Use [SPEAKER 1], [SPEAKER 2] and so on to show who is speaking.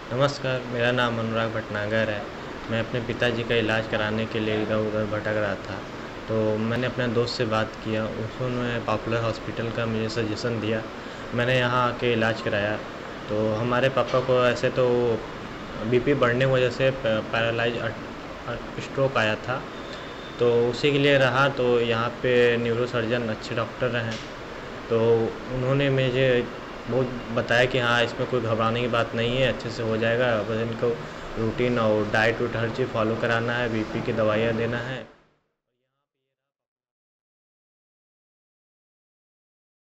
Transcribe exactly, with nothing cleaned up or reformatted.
[SPEAKER 1] नमस्कार, मेरा नाम अनुराग भटनागर है। मैं अपने पिताजी का इलाज कराने के लिए इधर-उधर भटक रहा था, तो मैंने अपने दोस्त से बात किया, उन्होंने पॉपुलर हॉस्पिटल का मुझे सजेशन दिया। मैंने यहाँ आके इलाज कराया, तो हमारे पापा को ऐसे तो बीपी बढ़ने की वजह से प पैरालाइज़ अ अ, स्ट्रोक आया था, तो उसी के लिए रहा तो यहाँ पे न्यूरोसर्जन अच्छे डॉक्टर हैं, तो उन्होंने मुझे बहुत बताया कि हाँ, इसमें कोई घबराने की बात नहीं है, अच्छे से हो जाएगा। बस इनको रूटीन और डाइट-वाइट हर चीज़ फ़ॉलो कराना है, बीपी की दवाइयाँ देना है।